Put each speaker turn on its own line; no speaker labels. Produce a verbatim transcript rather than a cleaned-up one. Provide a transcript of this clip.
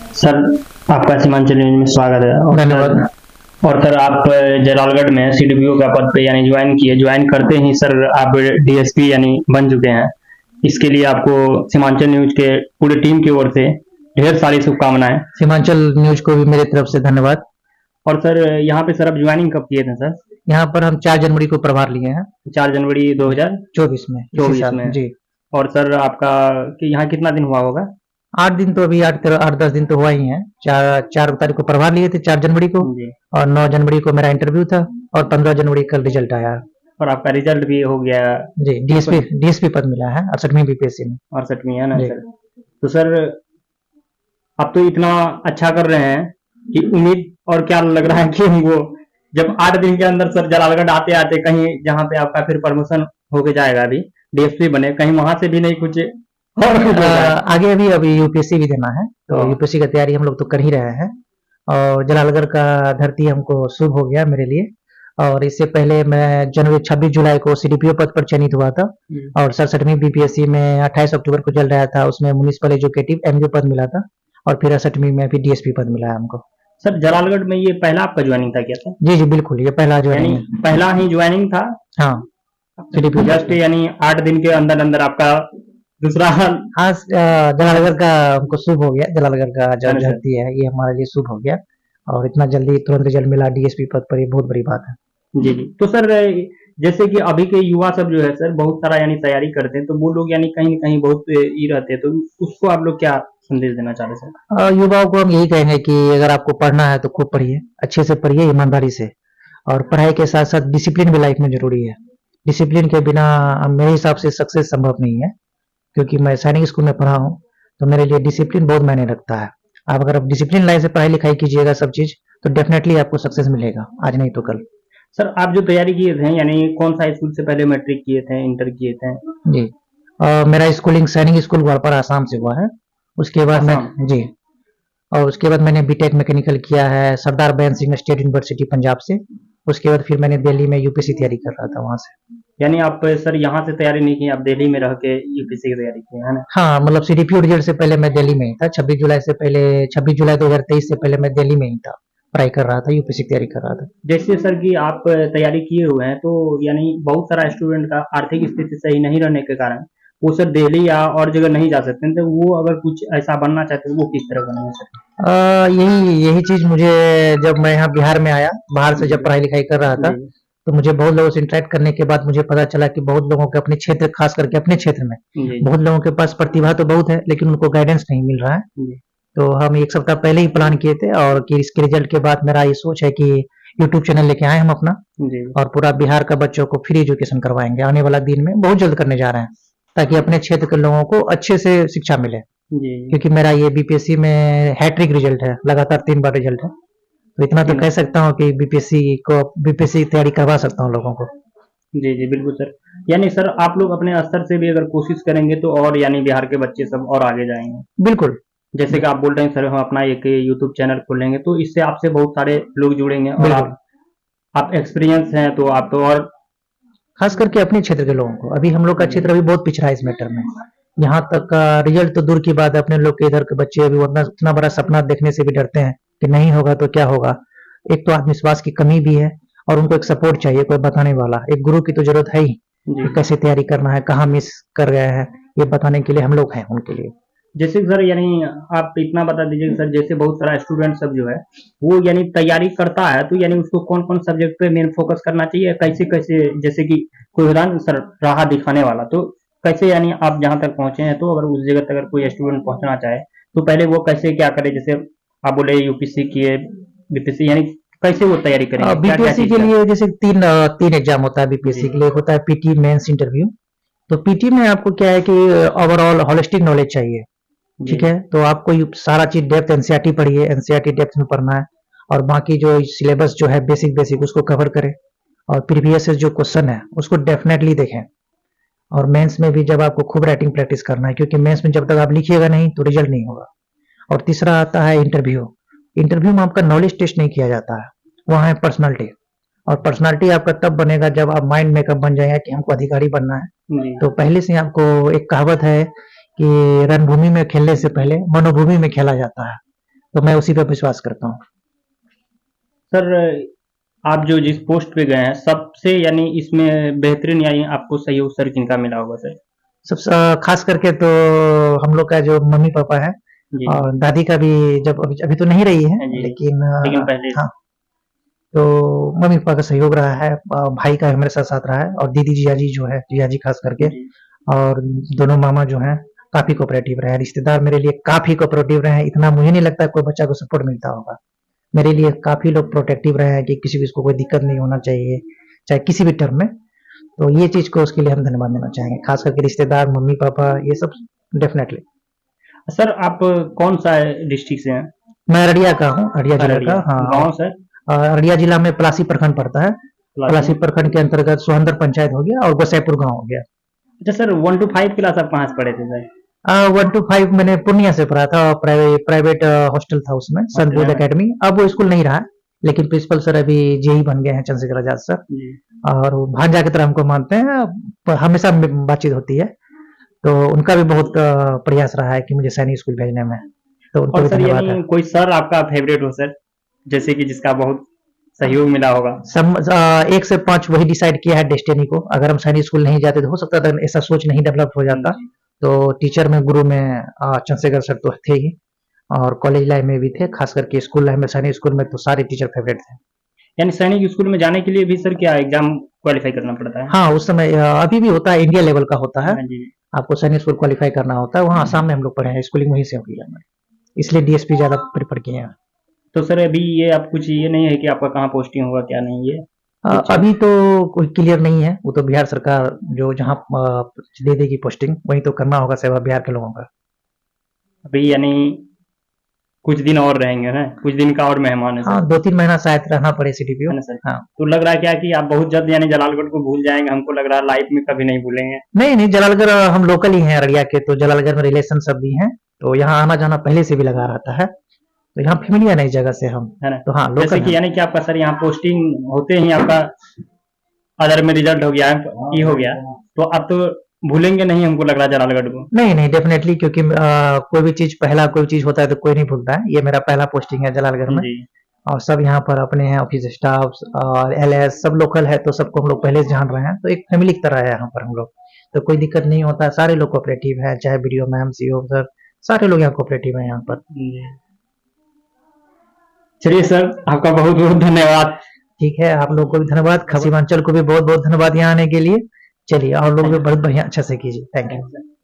Sir, आपका Seemanchal news में स्वागत है। और
धन्यवाद।
सर और सर आप जलालगढ़ में सीडीपीओ का पद पे यानी ज्वाइन किए, ज्वाइन करते ही सर आप डीएसपी यानी बन चुके हैं। इसके लिए आपको सीमांचल न्यूज के पूरी टीम की ओर से ढेर सारी शुभकामनाएं।
सीमांचल न्यूज को भी मेरे तरफ से धन्यवाद।
और सर यहाँ पे सर आप ज्वाइनिंग कब किए थे सर?
यहाँ पर हम चार जनवरी को प्रभार लिए हैं,
चार जनवरी दो हजार
चौबीस में इसी
चौबीस
साल
में।
जी।
और सर आपका कि यहाँ कितना दिन हुआ होगा?
आठ दिन तो अभी आठ आठ दस दिन तो हुआ ही है। चार चार तारीख को प्रभार लिए थे, चार जनवरी को,
जी।
और नौ जनवरी को मेरा इंटरव्यू था, और पंद्रह जनवरी कल रिजल्ट आया।
और आपका रिजल्ट भी हो गया
जी। डीएसपी डीएसपी पद मिला है अड़सठवीं बीपीएससी में।
अड़सठवीं है ना
जी।
सर? तो सर आप तो इतना अच्छा कर रहे हैं कि उम्मीद और क्या लग रहा है कि वो जब आठ दिन के अंदर सर जलालगढ़ आते आते कहीं जहाँ पे आपका फिर प्रमोशन होके जाएगा, अभी डीएसपी बने, कहीं वहां से भी नहीं कुछ और कुछ हो
आ,
जाए।
आगे अभी अभी यूपीएससी भी देना है, तो
हाँ।
यूपीएससी की तैयारी हम लोग तो कर ही रहे हैं। और जलालगढ़ का धरती हमको शुभ हो गया मेरे लिए। और इससे पहले मैं जनवरी छब्बीस जुलाई को सीडीपीओ पद पर चयनित हुआ था, और सड़सठवीं बीपीएससी में अट्ठाईस अक्टूबर को चल रहा था, उसमें म्युनिसिपल एजुकेटिव एमयू पद मिला था, और फिर अड़सठवीं में भी डीएसपी पद मिला है हमको।
सर जलालगढ़ में ये पहला आपका ज्वाइनिंग था क्या सर?
जी जी बिल्कुल, ये पहला
यानी
ज्वाइनिंग है।
पहला ही ज्वाइनिंग था?
हाँ, सीडीपीओ
जस्ट यानी आठ दिन के अंदर अंदर आपका दूसरा।
हाँ, अ, जलालगढ़ का हमको शुभ हो गया। जलालगढ़ का जो
हाँ सर।
धरती है ये हमारे लिए शुभ हो गया, और इतना जल्दी तुरंत रिजल्ट मिला डीएसपी पद पर, ये बहुत बड़ी बात है।
जी जी। तो सर जैसे कि अभी के युवा सब जो है सर बहुत सारा यानी तैयारी करते हैं, तो वो लोग यानी कहीं न कहीं बहुत ये रहते हैं, तो उसको आप लोग क्या संदेश देना चाह रहे हैं सर?
अ, युवाओं को हम यही कहेंगे कि अगर आपको पढ़ना है तो खूब पढ़िए, अच्छे से पढ़िए, ईमानदारी से। और पढ़ाई के साथ साथ डिसिप्लिन भी लाइफ में जरूरी है। डिसिप्लिन के बिना मेरे हिसाब से सक्सेस संभव नहीं है, क्योंकि मैं सैनिक स्कूल में पढ़ा हूँ, तो मेरे लिए डिसिप्लिन बहुत मायने रखता है। आप अगर डिसिप्लिन लाइन से पढ़ाई लिखाई कीजिएगा सब चीज, तो डेफिनेटली आपको सक्सेस मिलेगा, आज नहीं तो कल।
सर आप जो तैयारी किए थे यानी कौन सा स्कूल से पहले मैट्रिक किए थे, इंटर किए थे?
जी, अ, मेरा स्कूलिंग सैनिक स्कूल ग्वालपारा आसाम से हुआ है। उसके बाद मैं
आसाम?
जी, और उसके बाद मैंने बीटेक मैकेनिकल किया है सरदार बयान सिंह स्टेट यूनिवर्सिटी पंजाब से। उसके बाद फिर मैंने दिल्ली में यूपीएससी तैयारी कर रहा था वहां से।
यानी आप सर यहाँ से तैयारी नहीं की, आप दिल्ली में रह के यूपीएससी की तैयारी की है ना?
हाँ, मतलब सीडीपीओ रिजल्ट से पहले मैं दिल्ली में ही था। छब्बीस जुलाई से पहले छब्बीस जुलाई दो हजार तेईस से पहले मैं दिल्ली में ही था, पढ़ाई कर रहा था, यूपीएससी की तैयारी कर रहा था।
जैसे सर कि आप तैयारी किए हुए हैं, तो यानी बहुत सारा स्टूडेंट का आर्थिक स्थिति सही नहीं रहने के कारण वो सर दिल्ली या और जगह नहीं जा सकते हैं, तो वो अगर कुछ ऐसा बनना चाहते हैं वो किस तरह बनेंगे सर?
अ, यही यही चीज मुझे, जब मैं यहाँ बिहार में आया, बाहर से जब पढ़ाई लिखाई कर रहा था,
जी
तो मुझे बहुत लोगों से इंटरेक्ट करने के बाद मुझे पता चला कि बहुत लोगों के अपने क्षेत्र, खास करके अपने क्षेत्र में
जी
बहुत लोगों के पास प्रतिभा तो बहुत है, लेकिन उनको गाइडेंस नहीं मिल रहा है।
जी
तो हम एक सप्ताह पहले ही प्लान किए थे, और कि इसके रिजल्ट के बाद मेरा ये सोच है कि यूट्यूब चैनल लेके आए हम अपना,
जी
और पूरा बिहार का बच्चों को फ्री एजुकेशन करवाएंगे आने वाला दिन में, बहुत जल्द करने जा रहे हैं, ताकि अपने क्षेत्र के लोगों को अच्छे से शिक्षा मिले।
जी।
क्योंकि मेरा ये बीपीएससी में हैट्रिक रिजल्ट है, लगातार तीन बार रिजल्ट है, तो इतना तो
तीन-
कह सकता हूँ कि बीपीएससी को बीपीएससी की तैयारी करवा सकता हूँ लोगों को।
जी जी बिल्कुल सर। यानी सर आप लोग अपने स्तर से भी अगर कोशिश करेंगे तो और यानी बिहार के बच्चे सब और आगे जाएंगे।
बिल्कुल।
जैसे कि आप बोल रहे हैं सर हम अपना एक यूट्यूब चैनल खोलेंगे, तो इससे आपसे बहुत सारे लोग जुड़ेंगे, और
बिल्कुल।
आप आप एक्सपीरियंस हैं तो आप तो और
खास करके अपने क्षेत्र के लोगों को, अभी हम लोग का क्षेत्र अभी बहुत पिछड़ा है इस मैटर में। यहाँ तक का रिजल्ट तो दूर की बात है, अपने लोग के इधर के बच्चे अभी उतना उतना बड़ा सपना देखने से भी डरते हैं कि नहीं होगा तो क्या होगा। एक तो आत्मविश्वास की कमी भी है, और उनको एक सपोर्ट चाहिए, कोई बताने वाला, एक गुरु की तो जरूरत है ही,
जी।
कि कैसे तैयारी करना है, कहाँ मिस कर गए हैं, ये बताने के लिए हम लोग हैं उनके लिए।
जैसे सर यानी आप इतना बता दीजिए सर, जैसे बहुत सारा स्टूडेंट सब जो है वो यानी तैयारी करता है, तो यानी उसको कौन कौन सब्जेक्ट पे मेन फोकस करना चाहिए, कैसे कैसे, जैसे कि कोई उदाहरण सर राह दिखाने वाला, तो कैसे यानी आप जहाँ तक पहुंचे हैं, तो अगर उस जगह तक अगर कोई स्टूडेंट पहुंचना चाहे तो पहले वो कैसे क्या करे? जैसे आप बोले यूपीएससी किए, बीपीएससी, यानी कैसे वो तैयारी करेंगे? क्या क्या
बीपीएससी
चीज
के
का?
लिए जैसे तीन अ, तीन एग्जाम होता है बीपीएससी
जी
के लिए। एक होता है पीटी मेंस इंटरव्यू। तो पीटी में आपको क्या है कि ओवरऑल होलिस्टिक नॉलेज चाहिए,
जी
ठीक है। तो आपको ये सारा चीज डेप्थ एनसीईआरटी पढ़िए, एनसीईआरटी डेप्थ में पढ़ना है, और बाकी जो सिलेबस जो है बेसिक बेसिक उसको कवर करें, और प्रीवियस से जो क्वेश्चन है उसको डेफिनेटली देखें। और मेंस में भी जब आपको खूब राइटिंग प्रैक्टिस करना है, क्योंकि मेंस में जब तक आप लिखिएगा नहीं तो रिजल्ट नहीं होगा। और तीसरा आता है इंटरव्यू। इंटरव्यू में आपका नॉलेज टेस्ट नहीं किया जाता है, वहाँ है पर्सनालिटी। और पर्सनालिटी आपका तब बनेगा जब आप माइंड मेकअप बन जाएगा कि हमको अधिकारी बनना है।
जी
तो पहले से आपको एक कहावत है कि रणभूमि में खेलने से पहले मनोभूमि में खेला जाता है। तो मैं उसी पे विश्वास करता हूँ।
सर आप जो जिस पोस्ट पे गए हैं सबसे यानी इसमें बेहतरीन यानी आपको सहयोग सर किनका मिला होगा सर?
सबसे अ, खास करके तो हम लोग का जो मम्मी पापा है
जी
और दादी का भी, जब अभी अभी तो नहीं रही है,
जी,
लेकिन
लेकिन
अ,
पहले
हाँ, तो मम्मी पापा का सहयोग रहा है, अ, भाई का हमारे साथ साथ रहा है, और दीदी जियाजी जो है, जियाजी खास करके,
जी
और दोनों मामा जो हैं काफी कोऑपरेटिव रहे हैं। रिश्तेदार मेरे लिए काफी कोऑपरेटिव रहे हैं। इतना मुझे नहीं लगता कोई बच्चा को सपोर्ट मिलता होगा। मेरे लिए काफी लोग प्रोटेक्टिव रहे हैं कि किसी को इसको कोई दिक्कत नहीं होना चाहिए, चाहे किसी भी टर्म में। तो ये चीज को उसके लिए हम धन्यवाद देना चाहेंगे, खास करके रिश्तेदार, मम्मी पापा, ये सब डेफिनेटली।
सर आप कौन सा डिस्ट्रिक्ट से हैं?
मैं अररिया का हूँ, अररिया जिला का।
अररिया
हाँ,
गांव सर?
अ, अररिया जिला में पलासी प्रखंड पड़ता है।
प्लासी।
पलासी प्रखंड के अंतर्गत सोहंदर पंचायत हो गया और गोसाईपुर गांव हो गया।
अच्छा sir, one two five class आप कहाँ से पढ़े थे सर?
वन टू फाइव मैंने पूर्णिया से पढ़ा था, प्राइवेट प्राइवेट हॉस्टल था उसमें, संत बोध
में?
अकेडमी। अब वो स्कूल नहीं रहा, लेकिन प्रिंसिपल सर अभी जेई बन गए हैं, चंद्रशेखर आजाद सर,
जी
और वो भांजा की तरह हमको मानते हैं, पर हमेशा बातचीत होती है। तो उनका भी बहुत अ, प्रयास रहा है कि मुझे सैनिक स्कूल भेजने में, तो उनको
और
भी
सर
धन्यवाद है।
यानी कोई सर आपका फेवरेट हो सर, जैसे कि जिसका बहुत सहयोग मिला होगा?
सम, अ, एक से पांच वही डिसाइड किया है डेस्टिनी को। अगर हम सैनिक स्कूल नहीं जाते तो हो सकता था ऐसा सोच नहीं डेवलप हो जाता।
जी।
तो टीचर में, गुरु में अ, चंद्रशेखर सर तो थे ही, और कॉलेज लाइफ में भी थे, खास करके स्कूल लाइफ में, सैनिक स्कूल में तो सारे टीचर फेवरेट थे।
यानी सैनिक स्कूल में जाने के लिए भी सर क्या एग्जाम क्वालिफाई करना पड़ता है?
हाँ, उस समय अ, अभी भी होता है, इंडिया लेवल का होता है।
हाँ जी।
आपको सैनिक स्कूल क्वालिफाई करना होता है। वहाँ आसाम में हम लोग पढ़े हैं, स्कूलिंग वहीं से हुई है हमारी, इसलिए डीएसपी ज्यादा प्रेफर किए हैं।
तो सर अभी ये आप कुछ ये नहीं है कि आपका कहाँ पोस्टिंग होगा क्या नहीं, ये
अ,
कुछ
अभी तो कोई क्लियर नहीं है, वो तो बिहार सरकार जो जहाँ अ, दे देगी पोस्टिंग, वहीं तो करना होगा सेवा बिहार के लोगों का।
अभी यानी कुछ दिन और रहेंगे ना, कुछ दिन का और मेहमान है
हाँ,
सर,
दो तीन महीना शायद रहना पड़े सीडीपीओ।
है ना सर?
हाँ,
तो लग रहा है क्या कि आप बहुत जल्द यानी जलालगढ़ को भूल जाएंगे? हमको लग रहा है लाइफ में कभी नहीं भूलेंगे।
नहीं नहीं, जलालगढ़ अ, हम लोकल ही हैं अररिया के, तो जलालगढ़ में रिलेशन सब भी हैं, तो यहाँ आना जाना पहले से भी लगा रहता है, तो यहाँ फैमिली है ना इस जगह से हम,
है ना?
तो हाँ
जैसे
लोकल
कि
है।
यानी कि आपका सर यहाँ पोस्टिंग होते ही आपका अदर में रिजल्ट हो गया है, ये हो गया, तो आप तो भूलेंगे नहीं हमको लग रहा है जलालगढ़ को।
नहीं नहीं, डेफिनेटली, क्योंकि अ, कोई भी चीज पहला कोई चीज होता है तो कोई नहीं भूलता है। ये मेरा पहला पोस्टिंग है जलालगढ़ में,
जी
और सब यहाँ पर अपने हैं, ऑफिस स्टाफ और एलएस सब लोकल है, तो सबको हम लोग पहले से जान रहे हैं, तो एक फैमिली की तरह है यहाँ पर हम लोग, तो कोई दिक्कत नहीं होता है। सारे लोग कोऑपरेटिव है, चाहे बीडीओ मैम, सीओ सर, सारे लोग यहाँ कोऑपरेटिव है यहाँ पर।
जी। चलिए सर, आपका बहुत बहुत धन्यवाद।
ठीक है, आप लोग को भी धन्यवाद, सीमांचल को भी बहुत बहुत धन्यवाद यहाँ आने के लिए। चलिए, और लोग भी बहुत बढ़िया अच्छा से कीजिए। Thank you.